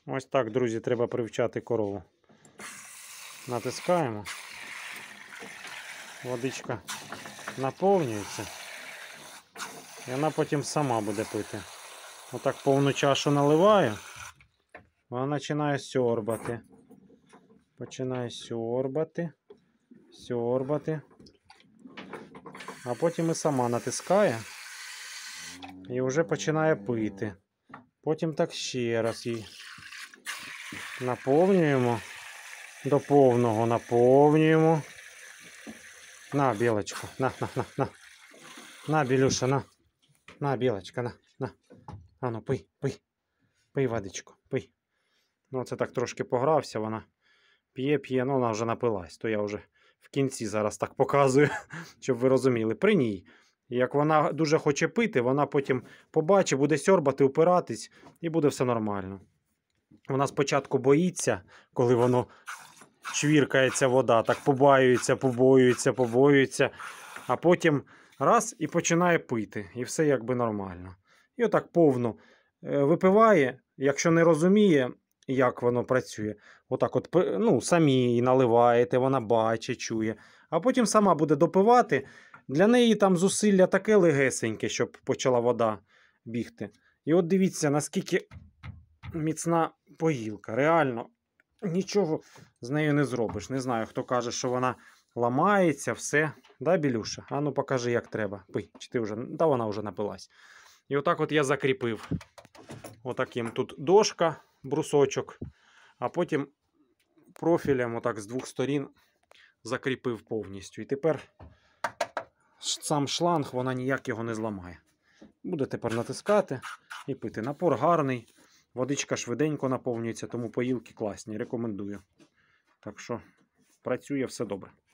Ось так, друзі, треба привчати корову. Натискаємо. Водичка наповнюється. І вона потім сама буде пити. Отак повну чашу наливаю. Вона починає сьорбати. Починає сьорбати. Сьорбати. А потім і сама натискає. І вже починає пити. Потім так ще раз її наповнюємо. До повного наповнюємо. На, білочку. На. На, Білюша, на. На, білочка, на. Ану, пий. Пий водичку, пий. Ну, це так трошки погрався, вона п'є, ну вона вже напилась. То я вже в кінці зараз так показую, щоб ви розуміли. При ній, як вона дуже хоче пити, вона потім побачить, буде сьорбати, упиратись і буде все нормально. Вона спочатку боїться, коли воно чвіркається вода, так побоюється, а потім раз і починає пити, і все якби нормально. І отак повно випиває, якщо не розуміє, як воно працює, отак от, ну, самі наливаєте, вона бачить, чує, а потім сама буде допивати, для неї там зусилля таке легесеньке, щоб почала вода бігти. І от дивіться, наскільки міцна поїлка, реально. Нічого з нею не зробиш. Не знаю, хто каже, що вона ламається, все. Да, Білюша? А ну покажи, як треба. Пий. Чи ти вже? Та вона вже напилась. І отак от я закріпив. Отаким тут дошка, брусочок. А потім профілем отак з двох сторін закріпив повністю. І тепер сам шланг, вона ніяк його не зламає. Буде тепер натискати і пити. Напор гарний. Водичка швиденько наповнюється, тому поїлки класні. Рекомендую. Так що працює все добре.